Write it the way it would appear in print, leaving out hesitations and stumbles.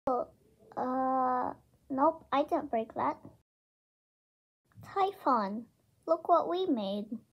Nope, I didn't break that. Typhon, look what we made.